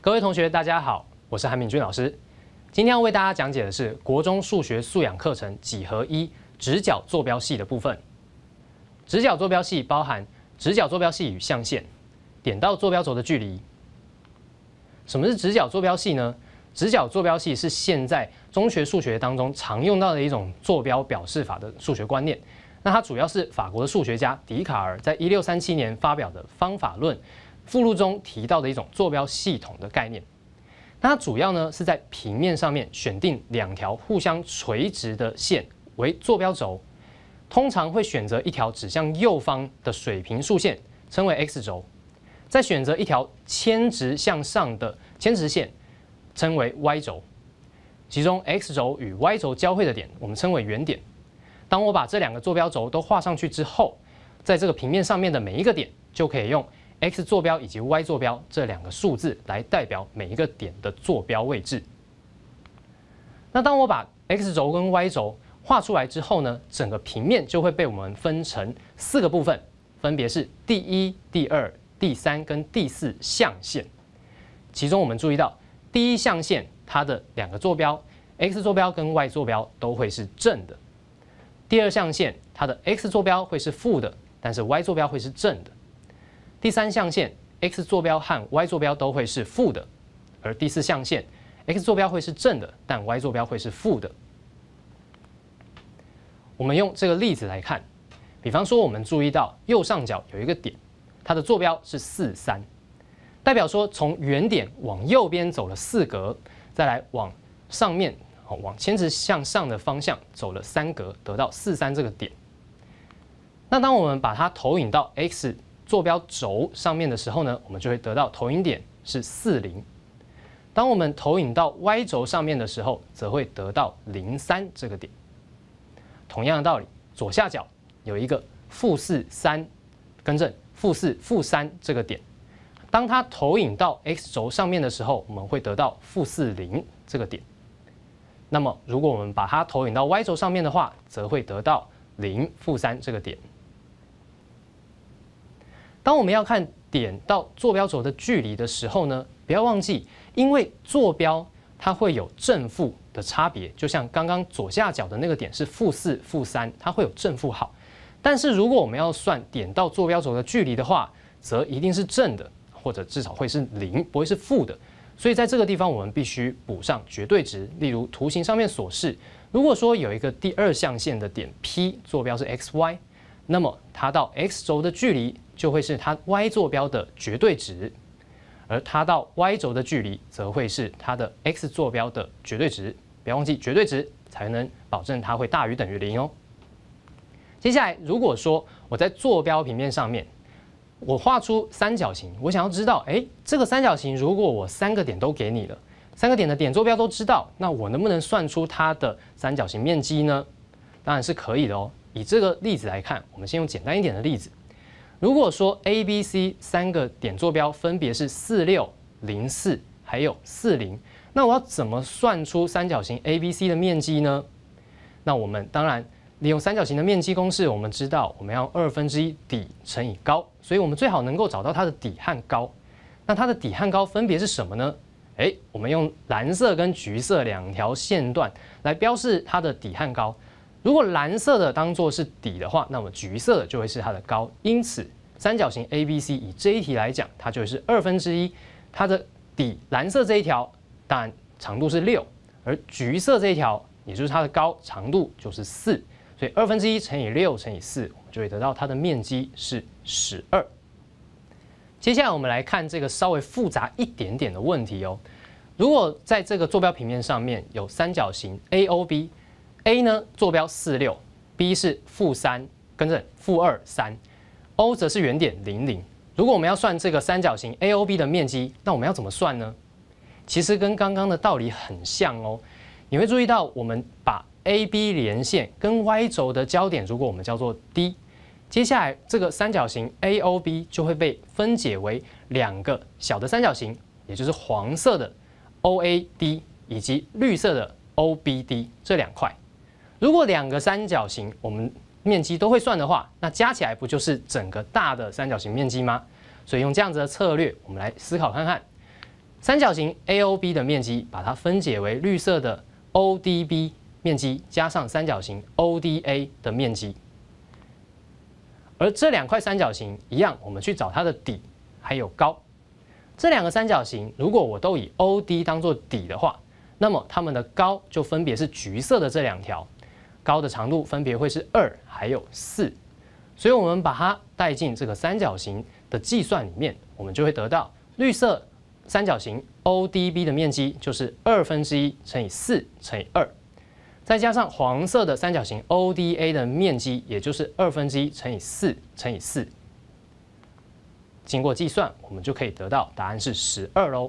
各位同学，大家好，我是韩敏君老师。今天要为大家讲解的是国中数学素养课程几何一直角坐标系的部分。直角坐标系包含直角坐标系与象限、点到坐标轴的距离。什么是直角坐标系呢？直角坐标系是现在中学数学当中常用到的一种坐标表示法的数学观念。那它主要是法国的数学家笛卡尔在1637年发表的方法论附录中提到的一种坐标系统的概念。那它主要呢是在平面上面选定两条互相垂直的线为坐标轴，通常会选择一条指向右方的水平数线，称为 x 轴，再选择一条牵直向上的牵直线，称为 y 轴。其中 x 轴与 y 轴交汇的点，我们称为原点。当我把这两个坐标轴都画上去之后，在这个平面上面的每一个点，就可以用 x 坐标以及 y 坐标这两个数字来代表每一个点的坐标位置。那当我把 x 轴跟 y 轴画出来之后呢，整个平面就会被我们分成4个部分，分别是第一、第二、第三跟第四象限。其中我们注意到，第一象限它的两个坐标 x 坐标跟 y 坐标都会是正的。第二象限，它的 x 坐标会是负的，但是 y 坐标会是正的。第三象限 ，x 坐标和 y 坐标都会是负的，而第四象限 ，x 坐标会是正的，但 y 坐标会是负的。我们用这个例子来看，比方说我们注意到右上角有一个点，它的坐标是4、3，代表说从原点往右边走了4格，再来往上面。往牵直向上的方向走了3格，得到4、3这个点。那当我们把它投影到 x 坐标轴上面的时候呢，我们就会得到投影点是4、0。当我们投影到 y 轴上面的时候，则会得到0、3这个点。同样的道理，左下角有一个-4、3，更正-4、-3这个点。当它投影到 x 轴上面的时候，我们会得到-4、0这个点。那么，如果我们把它投影到 y 轴上面的话，则会得到0、-3这个点。当我们要看点到坐标轴的距离的时候呢，不要忘记，因为坐标它会有正负的差别，就像刚刚左下角的那个点是-4、-3，它会有正负号。但是如果我们要算点到坐标轴的距离的话，则一定是正的，或者至少会是0，不会是负的。所以在这个地方，我们必须补上绝对值。例如图形上面所示，如果说有一个第二象限的点 P 坐标是 xy， 那么它到 x 轴的距离就会是它 y 坐标的绝对值，而它到 y 轴的距离则会是它的 x 坐标的绝对值。不要忘记绝对值才能保证它会大于等于0哦。接下来，如果说我在坐标平面上面，我画出三角形，我想要知道，这个三角形如果我3个点都给你了，3个点的点坐标都知道，那我能不能算出它的三角形面积呢？当然是可以的哦。以这个例子来看，我们先用简单一点的例子。如果说 A、B、C 3个点坐标分别是4、6、0、4，还有4、0，那我要怎么算出三角形 ABC 的面积呢？那我们当然利用三角形的面积公式，我们知道我们要1/2底乘以高，所以我们最好能够找到它的底和高。那它的底和高分别是什么呢？我们用蓝色跟橘色2条线段来标示它的底和高。如果蓝色的当作是底的话，那么橘色的就会是它的高。因此，三角形 ABC 以这一题来讲，它就会是1/2，它的底蓝色这一条当然长度是6，而橘色这一条也就是它的高长度就是4。所以1/2乘以6乘以4，我们就会得到它的面积是12。接下来我们来看这个稍微复杂一点点的问题哦。如果在这个坐标平面上面有三角形 AOB，A 呢坐标4、6，B 是-3，更正-2、3，O 则是原点0、0。如果我们要算这个三角形 AOB 的面积，那我们要怎么算呢？其实跟刚刚的道理很像哦。你会注意到，我们把AB 连线跟 Y 轴的交点，如果我们叫做 D， 接下来这个三角形 AOB 就会被分解为2个小的三角形，也就是黄色的 OAD 以及绿色的 OBD 这2块。如果2个三角形我们面积都会算的话，那加起来不就是整个大的三角形面积吗？所以用这样子的策略，我们来思考看看， 三角形 AOB 的面积，把它分解为绿色的 ODB 面积加上三角形 ODA 的面积。而这两块三角形一样，我们去找它的底还有高。这两个三角形，如果我都以 OD 当做底的话，那么它们的高就分别是橘色的这两条，高的长度分别会是2还有4。所以我们把它带进这个三角形的计算里面，我们就会得到绿色三角形 ODB 的面积就是1/2乘以4乘以2。再加上黄色的三角形 ODA 的面积，也就是1/2乘以4乘以4。经过计算，我们就可以得到答案是12喽。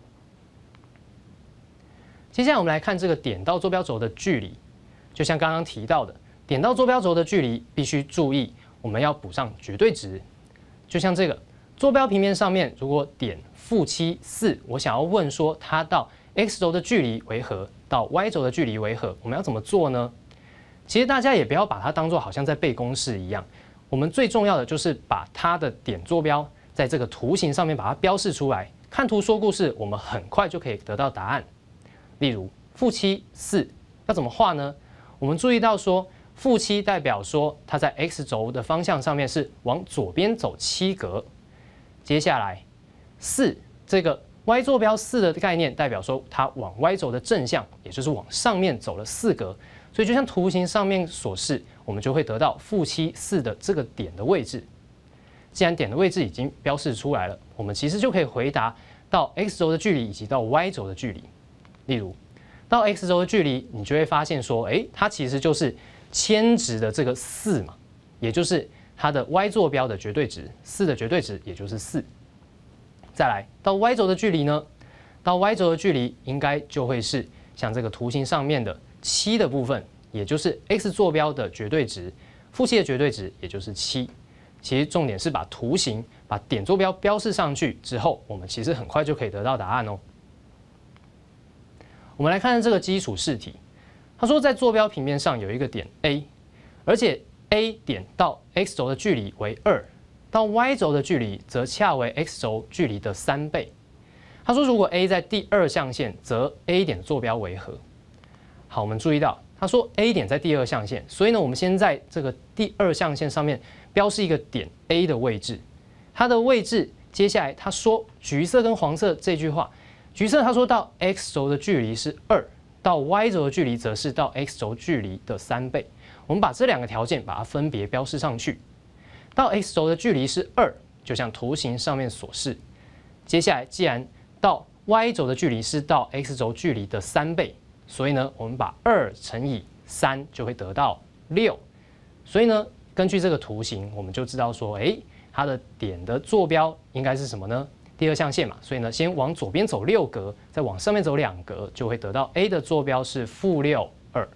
接下来我们来看这个点到坐标轴的距离，就像刚刚提到的，点到坐标轴的距离必须注意，我们要补上绝对值。就像这个坐标平面上面，如果点-7、4，我想要问说它到 x 轴的距离为何，到 y 轴的距离为何，我们要怎么做呢？其实大家也不要把它当作好像在背公式一样，我们最重要的就是把它的点坐标在这个图形上面把它标示出来，看图说故事，我们很快就可以得到答案。例如-7、4要怎么画呢？我们注意到说-7代表说它在 x 轴的方向上面是往左边走7格，接下来4这个 y 坐标4的概念代表说它往 y 轴的正向，也就是往上面走了4格，所以就像图形上面所示，我们就会得到-7、4的这个点的位置。既然点的位置已经标示出来了，我们其实就可以回答到 x 轴的距离以及到 y 轴的距离。例如到 x 轴的距离，你就会发现说，它其实就是牵值的这个4嘛，也就是它的 y 坐标的绝对值，4的绝对值也就是4。再来到 y 轴的距离呢？到 y 轴的距离应该就会是像这个图形上面的7的部分，也就是 x 坐标的绝对值，负7的绝对值也就是7。其实重点是把图形、把点坐标标示上去之后，我们其实很快就可以得到答案哦。我们来看看这个基础试题，他说在坐标平面上有一个点 A， 而且 A 点到 x 轴的距离为2，到 y 轴的距离则恰为 x 轴距离的3倍。他说如果 A 在第2象限，则 A 点的坐标为何？好，我们注意到他说 A 点在第2象限，所以呢，我们先在这个第2象限上面标示一个点 A 的位置，它的位置，接下来他说橘色跟黄色这句话。橘色他说到 x 轴的距离是2，到 y 轴的距离则是到 x 轴距离的3倍。我们把这两个条件把它分别标示上去。到 x 轴的距离是2，就像图形上面所示。接下来既然到 y 轴的距离是到 x 轴距离的3倍，所以呢，我们把2乘以3就会得到6。所以呢，根据这个图形，我们就知道说，它的点的坐标应该是什么呢？第2象限嘛，所以呢，先往左边走6格，再往上面走2格，就会得到 A 的坐标是-6、2。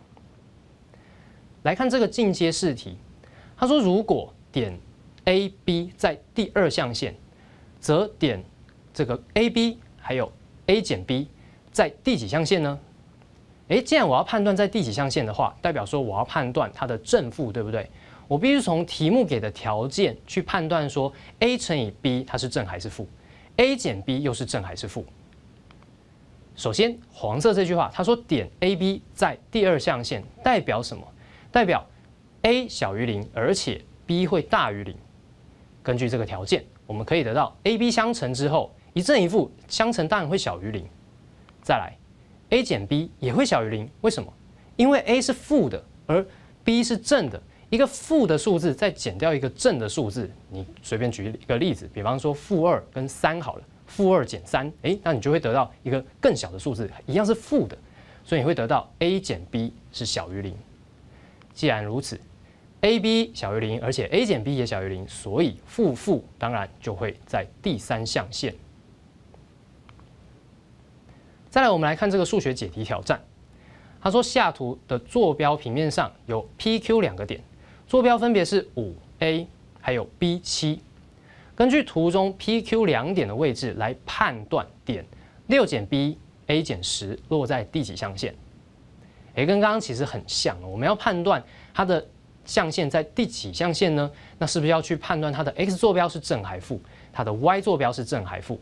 来看这个进阶试题，他说如果点 AB 在第2象限，则点这个 AB 还有 A 减 B 在第几象限呢？既然我要判断在第几象限的话，代表说我要判断它的正负，对不对？我必须从题目给的条件去判断说 A 乘以 B 它是正还是负 ，A 减 B 又是正还是负。首先，黄色这句话，他说点 AB 在第2象限，代表什么？代表 A 小于0，而且 B 会大于0。根据这个条件，我们可以得到 AB 相乘之后，一正一负相乘当然会小于0。再来 ，A 减 B 也会小于0，为什么？因为 A 是负的，而 B 是正的。一个负的数字再减掉一个正的数字，你随便举一个例子，比方说-2跟3好了，-2减3，那你就会得到一个更小的数字，一样是负的，所以你会得到 A 减 B 是小于0。既然如此 ，AB 小于0，而且 A 减 B 也小于0，所以负当然就会在第3象限。再来，我们来看这个数学解题挑战。他说下图的坐标平面上有 PQ 2个点。坐标分别是5A 还有 B7，根据图中 PQ 2点的位置来判断点6减 B A 减10落在第几象限？跟刚刚其实很像，我们要判断它的象限在第几象限呢？那是不是要去判断它的 x 坐标是正还负，它的 y 坐标是正还负？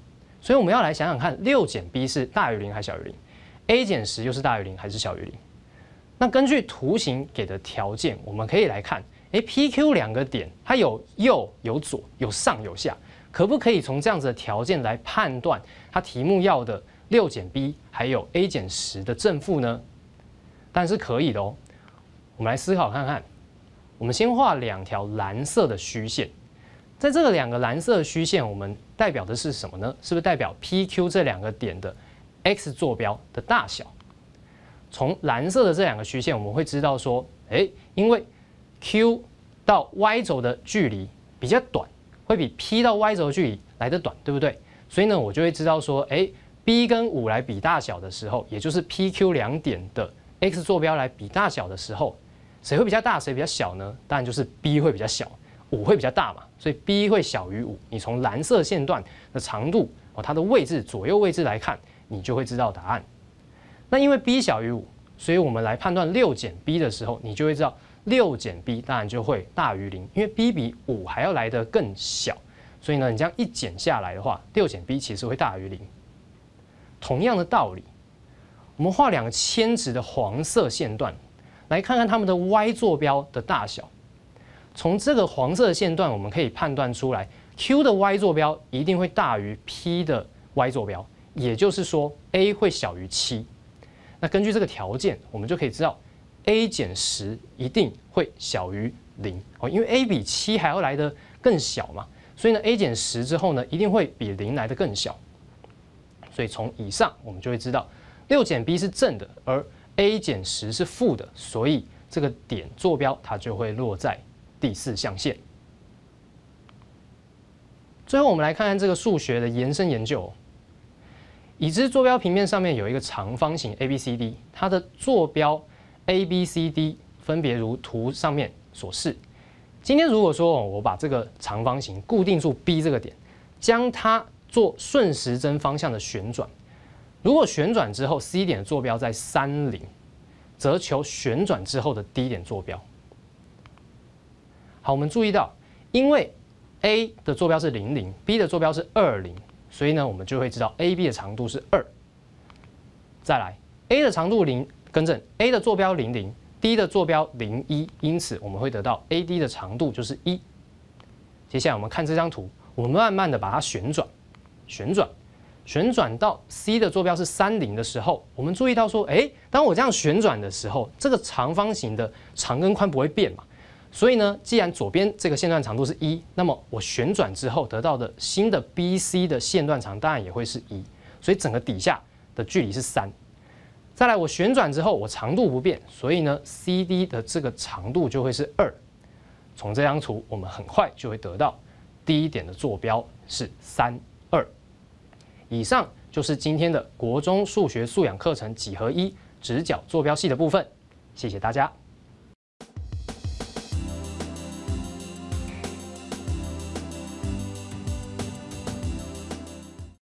所以我们要来想想看，6减 b 是大于0还是小于0？a 减10又是大于0还是小于0？那根据图形给的条件，我们可以来看，PQ 两个点，它有右有左，有上有下，可不可以从这样子的条件来判断它题目要的6减 b 还有 a 减10的正负呢？当然是可以的哦。我们来思考看看，我们先画2条蓝色的虚线。在这个2个蓝色的虚线，我们代表的是什么呢？是不是代表 PQ 这2个点的 x 坐标的大小？从蓝色的这2个虚线，我们会知道说，因为 Q 到 y 轴的距离比较短，会比 P 到 y 轴的距离来得短，对不对？所以呢，我就会知道说，B 跟5来比大小的时候，也就是 PQ 2点的 x 坐标来比大小的时候，谁会比较大，谁比较小呢？当然就是 B 会比较小。5会比较大嘛，所以 b 会小于5。你从蓝色线段的长度它的位置左右位置来看，你就会知道答案。那因为 b 小于5，所以我们来判断6减 b 的时候，你就会知道6减 b 当然就会大于0，因为 b 比5还要来得更小。所以呢，你这样一减下来的话，6减 b 其实会大于0。同样的道理，我们画2个铅直的黄色线段，来看看它们的 y 坐标的大小。从这个黄色的线段，我们可以判断出来 ，Q 的 y 坐标一定会大于 P 的 y 坐标，也就是说 a 会小于7。那根据这个条件，我们就可以知道 a 减10一定会小于0因为 a 比7还要来得更小嘛，所以呢 a 减10之后呢，一定会比0来得更小。所以从以上我们就会知道6减 b 是正的，而 a 减10是负的，所以这个点坐标它就会落在第4象限。最后，我们来看看这个数学的延伸研究。已知坐标平面上面有一个长方形 ABCD， 它的坐标 ABCD 分别如图上面所示。今天如果说我把这个长方形固定住 B 这个点，将它做顺时针方向的旋转，如果旋转之后 C 点的坐标在30，则求旋转之后的 D 点坐标。好，我们注意到，因为 A 的坐标是00，B 的坐标是20，所以呢，我们就会知道 AB 的长度是2。再来 ，A 的长度0，更正 A 的坐标00，D 的坐标01，因此我们会得到 AD 的长度就是1。接下来我们看这张图，我们慢慢的把它旋转到 C 的坐标是30的时候，我们注意到说，当我这样旋转的时候，这个长方形的长跟宽不会变嘛？所以呢，既然左边这个线段长度是1，那么我旋转之后得到的新的 BC 的线段长当然也会是1，所以整个底下的距离是3。再来，我旋转之后我长度不变，所以呢 CD 的这个长度就会是2。从这张图，我们很快就会得到第1点的坐标是3、2。以上就是今天的国中数学素养课程几何1直角坐标系的部分，谢谢大家。